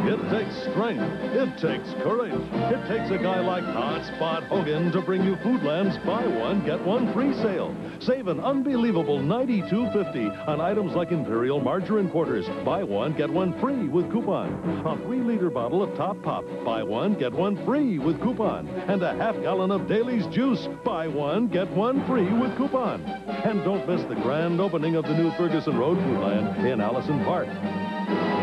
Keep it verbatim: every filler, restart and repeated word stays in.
It takes strength. It takes courage. It takes a guy like Hotspot Hogan to bring you Foodland's buy one, get one free sale. Save an unbelievable ninety-two fifty on items like Imperial Margarine Quarters. Buy one, get one free with coupon. A three-liter bottle of Top Pop. Buy one, get one free with coupon. And a half gallon of Daly's Juice. Buy one, get one free with coupon. And don't miss the grand opening of the new Ferguson Road Foodland in Allison Park.